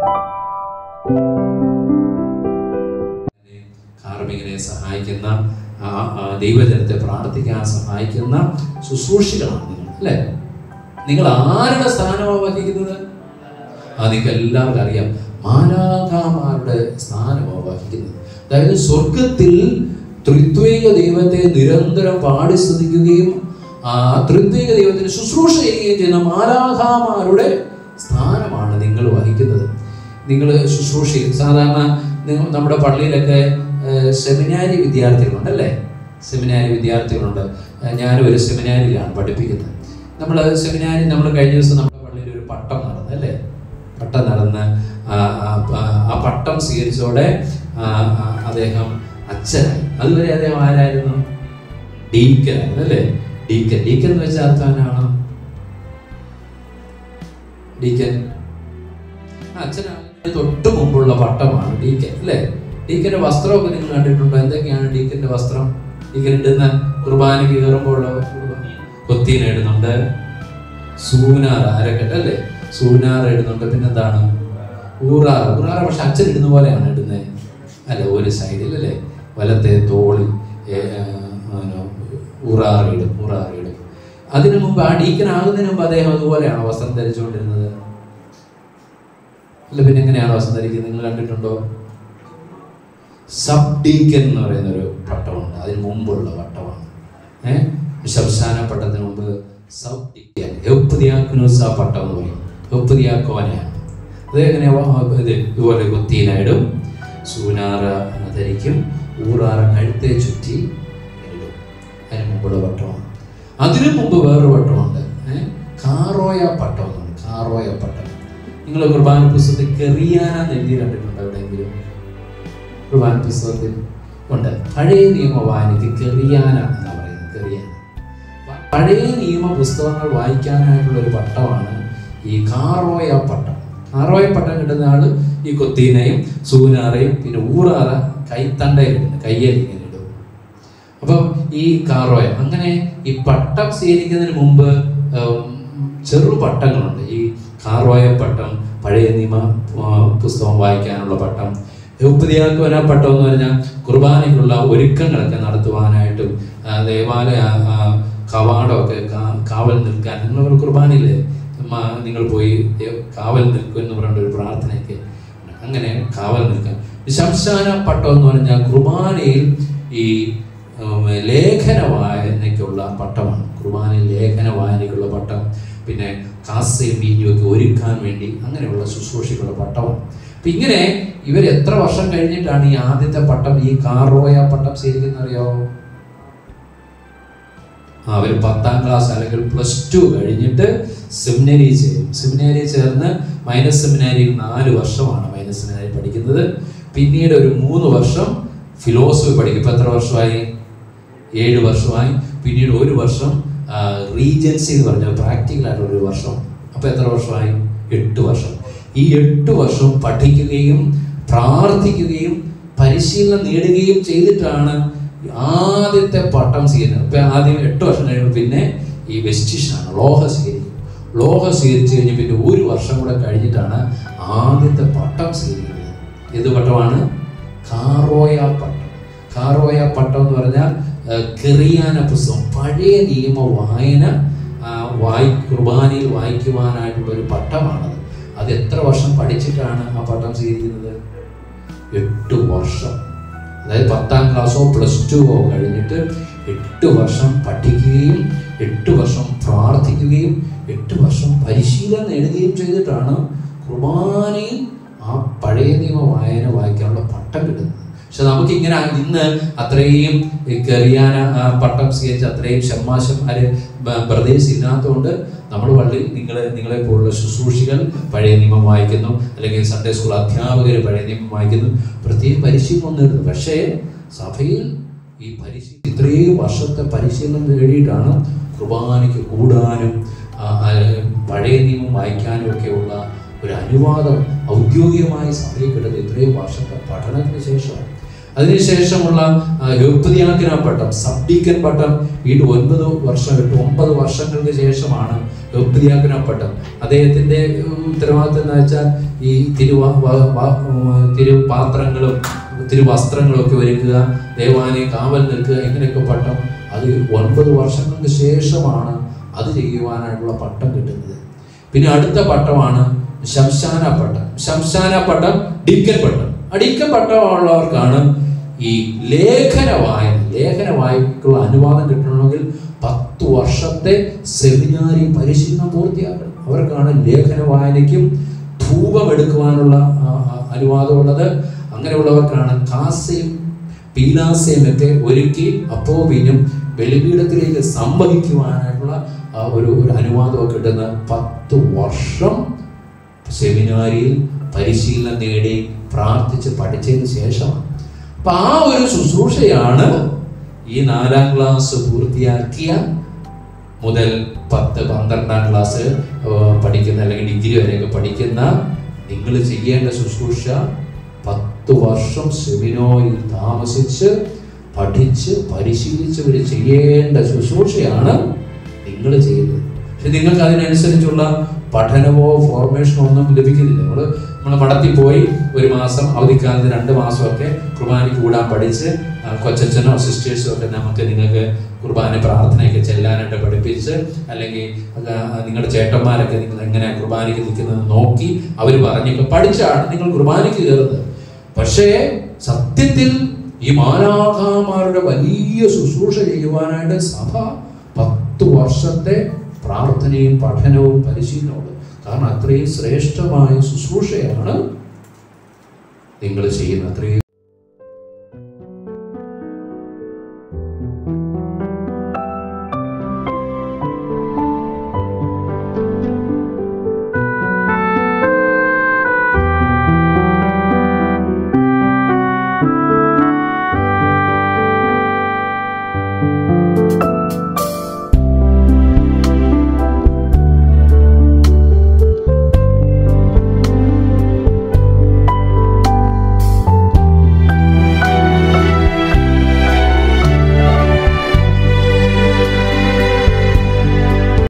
കാർമികനെ സഹായിക്കുന്ന, ദൈവജനത്തെ പ്രാർത്ഥിക്കാൻ സഹായിക്കുന്ന ശുശ്രൂഷികളാണ് നിങ്ങൾ, അല്ലേ? നിങ്ങൾ ആരുടെ സ്ഥാനമാണ് വഹിക്കുന്നത്? നിങ്ങൾക്ക് എല്ലാവർക്കും അറിയാം, മാലാഖമാരുടെ സ്ഥാനമാണ് വഹിക്കുന്നത്. അതായത് സ്വർഗത്തിൽ ത്രിത്വൈക ദൈവത്തെ നിരന്തരം പാടി സ്തുതിക്കുകയും ത്രിത്വൈക ദൈവത്തിന് ശുശ്രൂഷ ചെയ്യുകയും ചെയ്യുന്ന മാലാഖമാരുടെ സ്ഥാനമാണ് നിങ്ങൾ വഹിക്കുന്നത്. നിങ്ങൾ ശുശ്രൂഷ സാധാരണ നമ്മുടെ പള്ളിയിലൊക്കെ സെമിനാരി വിദ്യാർത്ഥികളുണ്ട്, അല്ലേ? സെമിനാരി വിദ്യാർത്ഥികളുണ്ട്. ഞാനും ഒരു സെമിനാരിയിലാണ് പഠിപ്പിക്കുന്നത്. നമ്മൾ കഴിഞ്ഞ ദിവസം നമ്മുടെ പള്ളിയിൽ ഒരു പട്ടം നടന്നു, അല്ലേ? പട്ടം നടന്ന് ആ പട്ടം സ്വീകരിച്ചോടെ അദ്ദേഹം അച്ഛനായി. അതുവരെ അദ്ദേഹം ആരായിരുന്നു? ഡീക്കനായിരുന്നു, അല്ലേ? ഡീക്കൻ എന്ന് വെച്ചാൽ അർത്ഥമാണ് ഡീക്കൻ, അച്ഛനാണ്. തൊട്ട് മുമ്പുള്ള പട്ടമാണ് ഡീക്കൻ, അല്ലേ? ഡീക്കന്റെ വസ്ത്രമൊക്കെ നിങ്ങൾ കണ്ടിട്ടുണ്ടോ? എന്തൊക്കെയാണ് ഡീക്കന്റെ വസ്ത്രം? ഡീക്കൻ ഇടുന്ന കുർബാനയ്ക്ക് കയറുമ്പോൾ കൊത്തീന ഇടുന്നുണ്ട്, സൂനാർ അരക്കെട്ട്, അല്ലേ? സൂനാർ ഇടുന്നുണ്ട്. പിന്നെന്താണ്? ഊറാറ്. പക്ഷെ അച്ഛൻ ഇടുന്ന പോലെയാണ് ഇടുന്നത്, അല്ല? ഒരു സൈഡിൽ, അല്ലേ? വലത്തെ തോളിൽ ഊറാറിടും. അതിനു മുമ്പ്, ആ ഡീക്കനാകുന്നതിന് മുമ്പ് അദ്ദേഹം അതുപോലെയാണോ വസ്ത്രം ധരിച്ചുകൊണ്ടിരുന്നത്? അല്ല, പിന്നെ എങ്ങനെയാണ് വസ്ത്രം ധരിക്കുന്നത്? നിങ്ങൾ കണ്ടിട്ടുണ്ടോ? സബ് ഡീക്കൻ എന്ന് പറയുന്നൊരു പട്ടമുണ്ട്, അതിന് മുമ്പുള്ള പട്ടമാണ്. ശംശാന പട്ടത്തിന് മുമ്പ് സബ് ഡീക്കൻ, എപ്പുതിയാക്കുനൂസ പട്ടം എന്ന് പറയും. എപ്പുതിയാക്കോനെയാണ്. അത് എങ്ങനെയാ? ഇതുപോലെ കൊത്തീനയിടും, സൂനാറ ധരിക്കും, ഊറാറ കഴുത്തെ ചുറ്റി ഇടും. അതിന് മുമ്പുള്ള പട്ടമാണ്. അതിനു മുമ്പ് വേറൊരു പട്ടമുണ്ട്, കാറോയ പട്ടം എന്നാണ്. കാറോയ പട്ടം നിങ്ങൾ കുർബാന പുസ്തകത്തിൽ കെറിയാന എഴുതി കണ്ടിട്ടുണ്ടോ എവിടെയെങ്കിലും? കുർബാന പുസ്തകത്തിൽ ഉണ്ട്. പഴയ നിയമ വായനയ്ക്ക് കെറിയാന എന്നാ പറയുന്നത്. കെറിയാന പഴയ നിയമ പുസ്തകങ്ങൾ വായിക്കാനായിട്ടുള്ള ഒരു പട്ടമാണ് ഈ കാറോയ പട്ടം. കാറോയ പട്ടം കിട്ടുന്ന ആള് ഈ കൊത്തീനയും സൂനാറയും പിന്നെ ഊറാറ കൈത്തണ്ടയിലിടുന്നു, കയ്യിൽ ഇങ്ങനെ ഇടും. അപ്പം ഈ കാറോയ, അങ്ങനെ ഈ പട്ടം സ്വീകരിക്കുന്നതിന് മുമ്പ് ചെറു പട്ടങ്ങളുണ്ട്. ഈ കാറോയ പട്ടം, പഴയ നിയമ പുസ്തകം വായിക്കാനുള്ള പട്ടം. ഉപ്പതിയാക്കുവന പട്ടം എന്ന് പറഞ്ഞാൽ കുർബാനയ്ക്കുള്ള ഒരുക്കങ്ങളൊക്കെ നടത്തുവാനായിട്ടും ദേവാലയ കവാടമൊക്കെ കാവൽ നിൽക്കാൻ. നിങ്ങൾ കുർബാനയില്ലേ നിങ്ങൾ പോയി കാവൽ നിൽക്കും എന്ന് പറഞ്ഞ ഒരു പ്രാർത്ഥനയ്ക്ക് അങ്ങനെ കാവൽ നിൽക്കാൻ. ശംശാന പട്ടം എന്ന് പറഞ്ഞാൽ കുർബാനയിൽ ഈ ലേഖന വായനയ്ക്കുള്ള പട്ടമാണ്. കുർബാനയിൽ ലേഖന വായനയ്ക്കുള്ള പട്ടം, പിന്നെ കാസയും വീഞ്ഞുമൊക്കെ ഒരുക്കാൻ വേണ്ടി അങ്ങനെയുള്ള ശുശ്രൂഷയ്ക്കുള്ള പട്ടമാണ്. അപ്പം ഇങ്ങനെ ഇവർ എത്ര വർഷം കഴിഞ്ഞിട്ടാണ് ഈ ആദ്യത്തെ പട്ടം, ഈ കാറോയ പട്ടം സ്വീകരിക്കുന്നത് അറിയോ? അവർ 10ാം ക്ലാസ് അല്ലെങ്കിൽ +2 കഴിഞ്ഞിട്ട് സെമിനറി ചെയ്യും. സെമിനറി ചേർന്ന് മൈനസ് സെമിനാരിയിൽ 4 വർഷമാണ് മൈനസ് സെമിനാരി പഠിക്കുന്നത്. പിന്നീട് ഒരു 3 വർഷം ഫിലോസഫി പഠിക്കും. ഇപ്പം എത്ര വർഷമായി? 7 വർഷമായി. പിന്നീട് 1 വർഷം റീജൻസി എന്ന് പറഞ്ഞാൽ പ്രാക്ടിക്കലായിട്ടുള്ള 1 വർഷം. അപ്പം എത്ര വർഷമായി? 8 വർഷം. ഈ 8 വർഷം പഠിക്കുകയും പ്രാർത്ഥിക്കുകയും പരിശീലനം നേടുകയും ചെയ്തിട്ടാണ് ആദ്യത്തെ പട്ടം സ്വീകരിക്കുന്നത്. ഇപ്പം ആദ്യം 8 വർഷം കഴിയുമ്പോൾ പിന്നെ ഈ വെസ്റ്റിഷനാണ്, ലോഹ സ്വീകരിക്കും. ലോഹ സ്വീകരിച്ചു കഴിഞ്ഞ് പിന്നെ 1 വർഷം കൂടെ കഴിഞ്ഞിട്ടാണ് ആദ്യത്തെ പട്ടം സ്വീകരിക്കുന്നത്. ഏത് പട്ടമാണ്? കാറോയ പട്ടം. കാറോയ പട്ടം എന്ന് പറഞ്ഞാൽ കെറിയാന പുസ്തകം, പഴയ നിയമ വായന കുർബാനയിൽ വായിക്കുവാനായിട്ടുള്ള ഒരു പട്ടമാണത്. അത് എത്ര വർഷം പഠിച്ചിട്ടാണ് ആ പട്ടം സ്വീകരിക്കുന്നത്? 8 വർഷം. അതായത് 10ാം ക്ലാസ്സോ +2 കഴിഞ്ഞിട്ട് 8 വർഷം പഠിക്കുകയും 8 വർഷം പ്രാർത്ഥിക്കുകയും 8 വർഷം പരിശീലനം നേടുകയും ചെയ്തിട്ടാണ് കുർബാനയിൽ ആ പഴയ നിയമ വായന വായിക്കാനുള്ള പട്ടം കിട്ടുന്നത്. പക്ഷെ നമുക്കിങ്ങനെ ഇന്ന് അത്രയും കെറിയാന പട്ടം സ്വീകരിച്ച് അത്രയും ഷമ്മാശന്മാര് ബ്രദേഴ്സ് ഇല്ലാത്തതുകൊണ്ട് നമ്മുടെ പള്ളിയിൽ നിങ്ങളെ പോലുള്ള ശുശ്രൂഷികൾ പഴയ നിയമം വായിക്കുന്നു, അല്ലെങ്കിൽ സൺഡേ സ്കൂൾ അധ്യാപകർ പഴയ നിയമം വായിക്കുന്നു, പ്രത്യേകം പരിശീലനം നേടുന്നു. പക്ഷേ സഭയിൽ ഈ ഇത്രയും വർഷത്തെ പരിശീലനം നേടിയിട്ടാണ് കുർബാനയ്ക്ക് കൂടാനും പഴയ നിയമം വായിക്കാനും ഒക്കെയുള്ള ഒരു അനുവാദം ഔദ്യോഗികമായി സഭയിൽ കിട്ടുന്നത് ഇത്രയും വർഷത്തെ പഠനത്തിന് ശേഷമാണ്. അതിനുശേഷമുള്ള ഹെപ്തിയാക്കന പട്ടം, സബ് ഡീക്കൻ പട്ടം വീണ്ടും 9 വർഷങ്ങൾക്ക് ശേഷമാണ് ഹെപ്തിയാക്കന പട്ടം. അദ്ദേഹത്തിൻ്റെ ഉത്തരവാദിത്തം എന്ന് വെച്ചാൽ ഈ തിരുപാത്രങ്ങളും തിരുവസ്ത്രങ്ങളും ഒക്കെ ഒരുക്കുക, ദേവാലയം കാവൽ നിൽക്കുക, ഇങ്ങനെയൊക്കെ പട്ടം. അത് 9 വർഷങ്ങൾക്ക് ശേഷമാണ് അത് ചെയ്യുവാനായിട്ടുള്ള പട്ടം കിട്ടുന്നത്. പിന്നെ അടുത്ത പട്ടമാണ് ശംശാന പട്ടം. ശംശാന പട്ടം ഡീക്കൻ പട്ടം. ആ ഡീക്കൻ പട്ടമുള്ളവർക്കാണ് ഈ ലേഖന വായനക്കുള്ള അനുവാദം കിട്ടണമെങ്കിൽ 10 വർഷത്തെ സെമിനാരി പരിശീലനം പൂർത്തിയാക്കണം. അവർക്കാണ് ലേഖന വായനയ്ക്കും ധൂപം എടുക്കുവാനുള്ള അനുവാദമുള്ളത്. അങ്ങനെയുള്ളവർക്കാണ് കാസയും പീലാസയും ഒക്കെ ഒരുക്കി അപ്പോവിനും ബലിപീഠത്തിലേക്ക് സംവഹിക്കുവാനായിട്ടുള്ള ഒരു അനുവാദമൊക്കെ കിട്ടുന്ന 10 വർഷം സെമിനാരിയിൽ പരിശീലനം നേടി പ്രാർത്ഥിച്ച് പഠിച്ചതിന് ശേഷമാണ്. അപ്പൊ ആ ഒരു ശുശ്രൂഷയാണ് ഈ 4ാം ക്ലാസ് പൂർത്തിയാക്കിയ മുതൽ 10-12ാം ക്ലാസ് പഠിക്കുന്ന അല്ലെങ്കിൽ ഡിഗ്രി വരെയൊക്കെ പഠിക്കുന്ന നിങ്ങൾ ചെയ്യേണ്ട ശുശ്രൂഷ. 10 വർഷം സെമിനാരിയിൽ താമസിച്ച് പഠിച്ച് പരിശീലിച്ച് ഇവർ ചെയ്യേണ്ട ശുശ്രൂഷയാണ് നിങ്ങൾ ചെയ്യുന്നത്. പക്ഷെ നിങ്ങൾക്ക് അതിനനുസരിച്ചുള്ള പഠനമോ ഫോർമേഷനോ ഒന്നും ലഭിക്കുന്നില്ല. നമ്മൾ മഠത്തിൽ പോയി 1 മാസം, അവധിക്കാലത്ത് 2 മാസമൊക്കെ കുർബാനയ്ക്ക് കൂടാൻ പഠിച്ച് കൊച്ചച്ഛനോ സിസ്റ്റേഴ്സോ ഒക്കെ നിങ്ങൾക്ക് കുർബാന പ്രാർത്ഥനയൊക്കെ ചെല്ലാനായിട്ട് പഠിപ്പിച്ച്, അല്ലെങ്കിൽ നിങ്ങളുടെ ചേട്ടന്മാരൊക്കെ നിങ്ങൾ എങ്ങനെ കുർബാനയ്ക്ക് നിൽക്കുന്നത് നോക്കി അവർ പറഞ്ഞൊക്കെ പഠിച്ചാണ് നിങ്ങൾ കുർബാനയ്ക്ക് കയറുന്നത്. പക്ഷേ സത്യത്തിൽ ഈ മാലാഖമാരുടെ വലിയ ശുശ്രൂഷ ചെയ്യുവാനായിട്ട് സഭ 10 വർഷത്തെ പ്രാർത്ഥനയും പഠനവും പരിശീലനവും. കാരണം അത്രയും ശ്രേഷ്ഠമായ ശുശ്രൂഷയാണ് നിങ്ങൾ ചെയ്യുന്നത്. അത്രയും